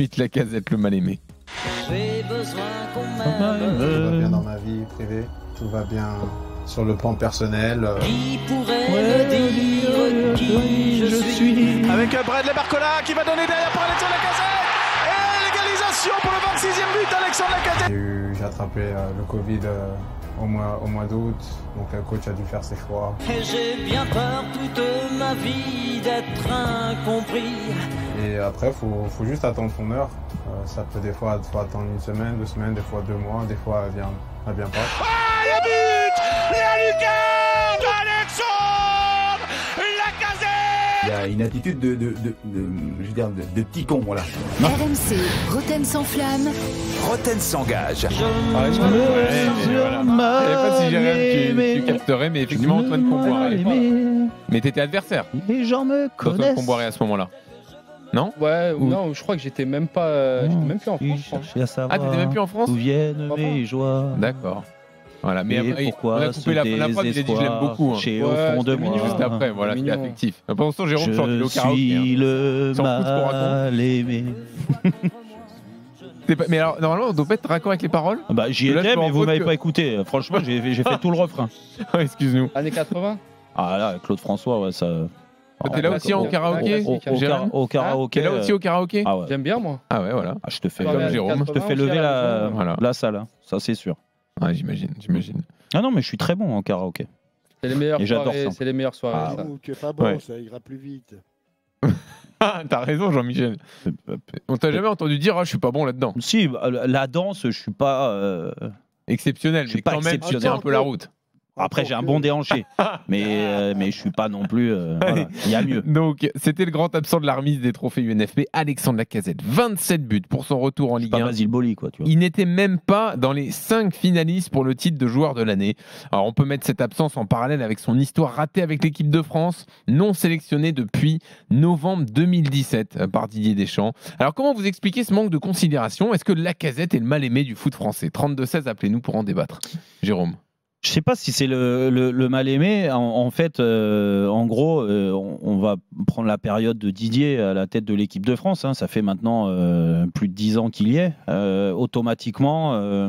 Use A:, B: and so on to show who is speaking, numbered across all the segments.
A: suite, Lacazette, le mal-aimé.
B: J'ai besoin qu'on
C: Tout va bien dans ma vie privée, tout va bien sur le plan personnel.
B: Qui pourrait me dire qui je suis?
D: Avec Bradley Barcola qui va donner derrière pour Alexandre Lacazette. Et l'égalisation pour le 26e but d'Alexandre Lacazette.
C: J'ai attrapé le Covid au mois d'août, donc le coach a dû faire ses choix.
B: Et j'ai bien peur toute ma vie d'être incompris.
C: Et après, faut juste attendre son heure. Ça peut des fois attendre 1 semaine, 2 semaines, des fois 2 mois, des fois elle vient pas.
D: Ah, le but! La lucarne d'Alexandre Lacazette!
E: Il y a une attitude de petit con, voilà.
F: RMC, Roten sans flamme.
G: Roten s'engage.
A: Je savais pas si Jérém tu capterais, mais effectivement Antoine Comboiré. Mais t'étais adversaire.
H: Les gens me
A: Antoine
H: connaissent.
A: Comboiré à ce moment-là. Non?
I: Ouais,
A: Ou-
I: non, je crois que j'étais même pas, j'étais même plus en
H: Ils
I: France.
H: cherchaient à savoir
A: Ah, t'étais même plus en France?
H: d'où viennent
I: Pas
H: mes joies.
A: D'accord. Voilà, mais
H: Et pourquoi
A: on a coupé la phrase, il a dit je l'aime beaucoup. Hein.
H: Chez
I: Ouais,
H: au fond de
I: c'était
H: moi.
I: mignon.
A: Juste après, voilà, c'était
I: mignon.
A: affectif. Pendant ce temps, Jérôme sort du
H: Je
A: karaoké.
H: suis
A: Hein.
H: le
A: Sans foutre ce qu'on raconte.
H: mal aimé.
A: Mais alors, normalement, on doit pas être raccord avec les paroles?
H: Bah, j'y
A: Là, je
H: étais,
A: me
H: mais
A: rends
H: vous
A: compte
H: m'avez
A: que-
H: pas écouté. Franchement, j'ai fait tout le refrain.
A: Excuse-nous.
I: Années 80.
H: Ah là, Claude François, ouais, ça.
A: T'es là aussi en karaoké?
H: Au
A: Au
H: karaoké.
A: T'es là aussi au karaoké?
H: Ah ouais.
I: J'aime bien, moi.
A: Ah ouais, voilà.
H: Ah, je te fais,
I: Comme
A: Jérôme.
H: je te fais lever la,
A: Voilà.
H: la salle, hein. Ça c'est sûr.
A: Ouais, j'imagine.
H: Ah non, mais je suis très bon en karaoké.
I: C'est les meilleures
H: Et j'adore
I: soirées.
H: ça.
I: C'est les meilleures soirées.
H: Ah,
I: ça.
J: Tu es pas bon,
A: Ouais.
J: ça ira plus vite.
A: Ah, t'as raison, Jean-Michel. On t'a jamais entendu dire, ah, je suis pas bon là-dedans.
H: Si, la danse, je suis pas.
A: Exceptionnel,
H: Je suis
A: mais
H: pas
A: quand même, tu
H: exceptionnel.
A: tiens un peu la route.
H: Après, j'ai un bon déhanché, mais je suis pas non plus. Voilà. Il y a mieux.
A: Donc, c'était le grand absent de la remise des trophées UNFP, Alexandre Lacazette. 27 buts pour son retour en
H: C'est
A: Ligue
H: pas
A: 1.
H: Basile Boli, quoi. Tu vois.
A: Il n'était même pas dans les 5 finalistes pour le titre de joueur de l'année. Alors, on peut mettre cette absence en parallèle avec son histoire ratée avec l'équipe de France, non sélectionnée depuis novembre 2017 par Didier Deschamps. Alors, comment vous expliquez ce manque de considération? Est-ce que Lacazette est le mal-aimé du foot français? 32-16, appelez-nous pour en débattre. Jérôme.
H: Je sais pas si c'est le mal aimé. En fait, en gros, on va prendre la période de Didier à la tête de l'équipe de France. Hein. Ça fait maintenant plus de 10 ans qu'il y est. Automatiquement,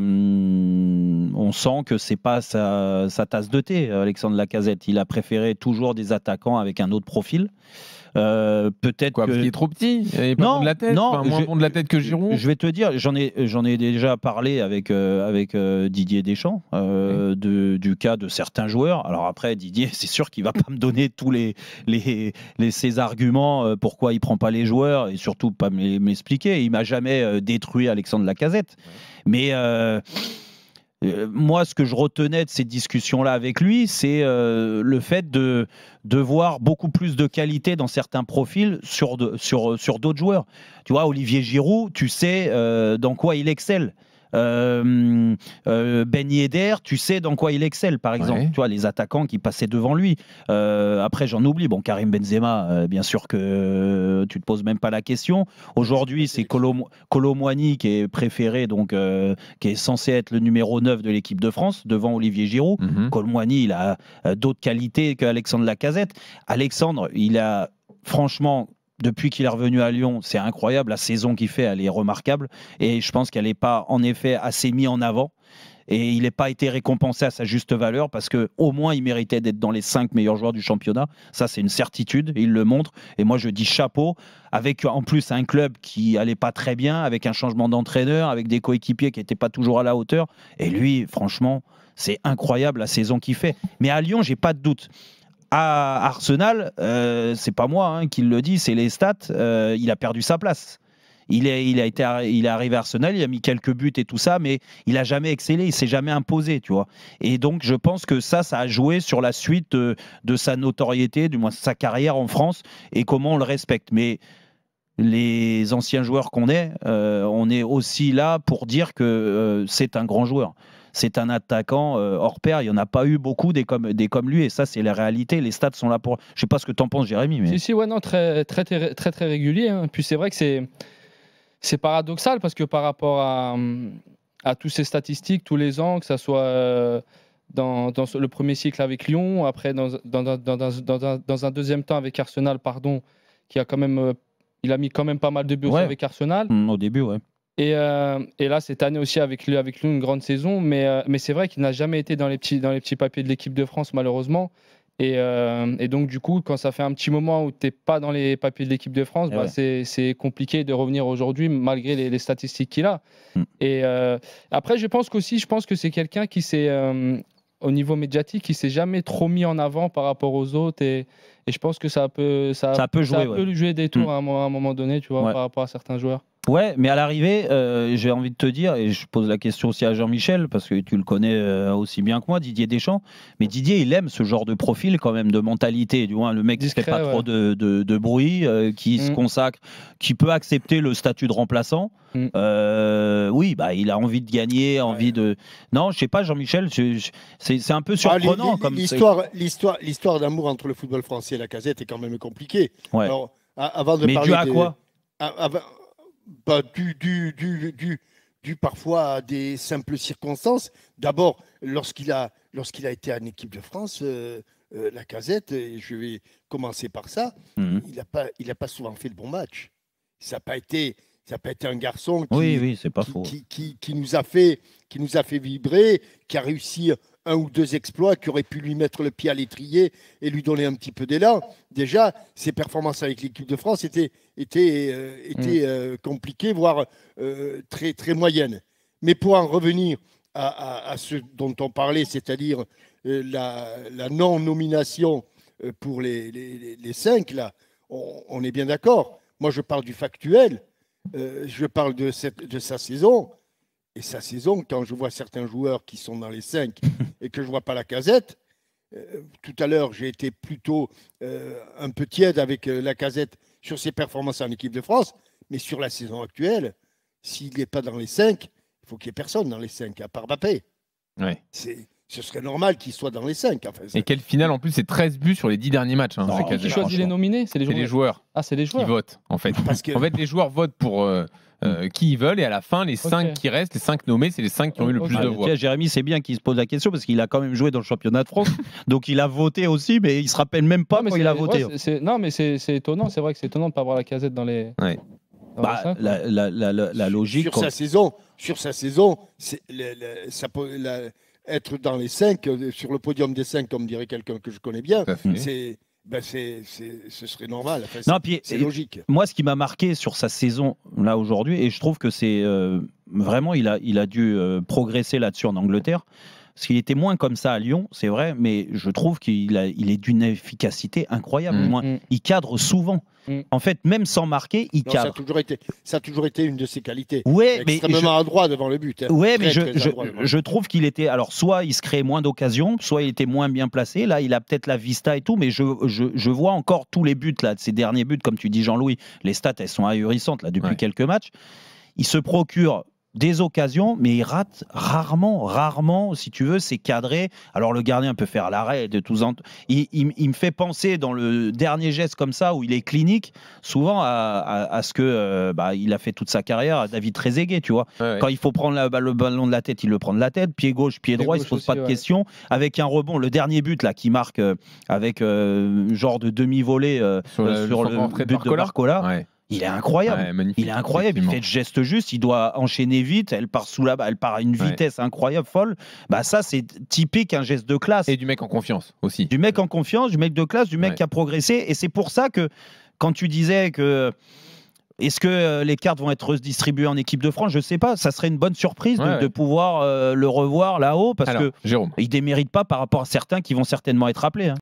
H: on sent que c'est pas sa tasse de thé, Alexandre Lacazette. Il a préféré toujours des attaquants avec un autre profil. Peut-être
A: Quoi,
H: que...
A: parce qu'il est trop petit? Il est pas
H: Non,
A: bon de la tête?
H: non,
A: Enfin, moins bon de la tête que Giroud?
H: Je vais te dire, j'en ai déjà parlé avec Didier Deschamps du cas de certains joueurs. Alors après, Didier, c'est sûr qu'il va pas me donner tous ses arguments pourquoi il prend pas les joueurs et surtout pas m'expliquer. Il m'a jamais détruit Alexandre Lacazette. Mais moi, ce que je retenais de ces discussions-là avec lui, c'est le fait de voir beaucoup plus de qualité dans certains profils sur d'autres joueurs. Tu vois, Olivier Giroud, tu sais dans quoi il excelle. Ben Yedder, tu sais dans quoi il excelle, par exemple.
A: Ouais.
H: Tu vois, les attaquants qui passaient devant lui. Après, j'en oublie. Bon, Karim Benzema, bien sûr que tu te poses même pas la question. Aujourd'hui, c'est Kolo Muani qui est préféré, donc qui est censé être le numéro 9 de l'équipe de France, devant Olivier Giroud. Kolo Muani, il a d'autres qualités qu'Alexandre Lacazette. Alexandre, il a franchement... Depuis qu'il est revenu à Lyon, c'est incroyable. La saison qu'il fait, elle est remarquable. Et je pense qu'elle n'est pas, en effet, assez mise en avant. Et il n'a pas été récompensé à sa juste valeur parce qu'au moins, il méritait d'être dans les 5 meilleurs joueurs du championnat. Ça, c'est une certitude. Il le montre. Et moi, je dis chapeau. Avec en plus un club qui allait pas très bien, avec un changement d'entraîneur, avec des coéquipiers qui n'étaient pas toujours à la hauteur. Et lui, franchement, c'est incroyable la saison qu'il fait. Mais à Lyon, j'ai pas de doute. À Arsenal, c'est pas moi qui le dis, c'est les stats. Il a perdu sa place. Il est arrivé à Arsenal, il a mis quelques buts et tout ça, mais il a jamais excellé, il s'est jamais imposé, tu vois. Et donc je pense que ça a joué sur la suite de sa notoriété, du moins sa carrière en France et comment on le respecte. Mais les anciens joueurs qu'on est, on est aussi là pour dire que c'est un grand joueur. C'est un attaquant hors pair. Il n'y en a pas eu beaucoup des comme lui. Et ça, c'est la réalité. Les stats sont là pour... Je ne sais pas ce que tu en penses, Jérémy. Mais...
I: Si, ouais, non, très régulier. Hein. Puis c'est vrai que c'est paradoxal parce que par rapport à toutes ces statistiques, tous les ans, que ça soit dans le premier cycle avec Lyon, après dans un deuxième temps avec Arsenal, qui a quand même Il a mis quand même pas mal de buts
H: Ouais.
I: avec Arsenal.
H: Au début, ouais.
I: Et là, cette année aussi, avec lui, une grande saison. Mais c'est vrai qu'il n'a jamais été dans les petits papiers de l'équipe de France, malheureusement. Et donc, du coup, quand ça fait un petit moment où tu n'es pas dans les papiers de l'équipe de France, c'est compliqué de revenir aujourd'hui, malgré les statistiques qu'il a. Et après, je pense que c'est quelqu'un qui s'est, au niveau médiatique, qui s'est jamais trop mis en avant par rapport aux autres. Et je pense que ça peut lui jouer des tours à un moment donné, tu vois, par rapport à certains joueurs.
H: Ouais, mais à l'arrivée, j'ai envie de te dire, et je pose la question aussi à Jean-Michel, parce que tu le connais aussi bien que moi, Didier Deschamps, mais Didier, il aime ce genre de profil quand même, de mentalité, du moins le mec qui ne fait pas trop de bruit, qui se consacre, qui peut accepter le statut de remplaçant. Oui, bah, il a envie de gagner, envie de... Non, je sais pas, Jean-Michel, c'est un peu surprenant.
J: L'histoire d'amour entre le football français et la Casette est quand même compliquée.
H: Ouais.
J: Alors, avant de
H: mais
J: parler
H: dû à quoi
J: dû parfois à des simples circonstances. D'abord, lorsqu'il a été en équipe de France, la Casette, et je vais commencer par ça, il n'a pas souvent fait le bon match. Ça n'a pas été un garçon qui nous a fait vibrer, qui a réussi un ou deux exploits, qui aurait pu lui mettre le pied à l'étrier et lui donner un petit peu d'élan. Déjà, ses performances avec l'équipe de France étaient compliquées, voire très, très moyennes. Mais pour en revenir à ce dont on parlait, c'est-à-dire la non-nomination pour les 5, là, on est bien d'accord. Moi, je parle du factuel. Je parle de sa saison. Et sa saison, quand je vois certains joueurs qui sont dans les 5 et que je ne vois pas la Casette, tout à l'heure, j'ai été plutôt un peu tiède avec la Casette sur ses performances en équipe de France, mais sur la saison actuelle, s'il n'est pas dans les 5, il faut qu'il n'y ait personne dans les 5, à part Mbappé.
A: Ouais.
J: Ce serait normal qu'il soit dans les 5. Enfin,
A: et quelle finale, en plus, c'est 13 buts sur les 10 derniers matchs. Hein,
I: qui choisit les nominés? C'est les joueurs. Ah, c'est les joueurs
A: qui votent, en fait. En fait, les joueurs votent pour qui ils veulent, et à la fin, les 5 qui restent, les 5 nommés, c'est les 5 qui ont eu le plus de voix.
H: Jérémy, c'est bien qu'il se pose la question, parce qu'il a quand même joué dans le championnat de France, donc il a voté aussi, mais il ne se rappelle même pas quand il a voté.
I: Non, mais c'est étonnant, c'est vrai que c'est étonnant de ne pas avoir la Casette dans les...
A: Ouais.
H: La logique...
J: Sur sa saison, être dans les 5, sur le podium des 5, comme dirait quelqu'un que je connais bien, ce serait normal. Enfin, c'est logique.
H: Moi, ce qui m'a marqué sur sa saison là aujourd'hui, et je trouve que c'est vraiment, il a dû progresser là-dessus en Angleterre, parce qu'il était moins comme ça à Lyon, c'est vrai, mais je trouve qu'il est d'une efficacité incroyable. Il cadre souvent. En fait, même sans marquer, il cadre.
J: Ça a toujours été une de ses qualités.
H: Ouais,
J: extrêmement adroit devant le but.
H: Ouais, mais je trouve qu'il était... Alors, soit il se créait moins d'occasions, soit il était moins bien placé. Là, il a peut-être la vista et tout, mais je vois encore tous les buts, là, de ces derniers buts, comme tu dis, Jean-Louis. Les stats, elles sont ahurissantes là, depuis quelques matchs. Il se procure des occasions, mais il rate rarement, si tu veux, c'est cadré. Alors le gardien peut faire l'arrêt de tous en... il me fait penser dans le dernier geste comme ça, où il est clinique, souvent à ce que il a fait toute sa carrière à David Trezeguet, tu vois. Quand il faut prendre le ballon de la tête, il le prend de la tête, pied gauche, pied droit, il ne se pose pas de questions. Avec un rebond, le dernier but là qui marque avec genre de demi-volée sur le but de Barcola. Il est incroyable. Il est incroyable. Il fait le geste juste. Il doit enchaîner vite. Elle part sous la balle. Elle part à une vitesse incroyable, folle. Ça, c'est typique un geste de classe.
A: Et du mec en confiance aussi.
H: Du mec en confiance, du mec de classe, du mec qui a progressé. Et c'est pour ça que quand tu disais que est-ce que les cartes vont être redistribuées en équipe de France, je ne sais pas. Ça serait une bonne surprise de pouvoir le revoir là-haut, parce qu'il ne démérite pas par rapport à certains qui vont certainement être appelés.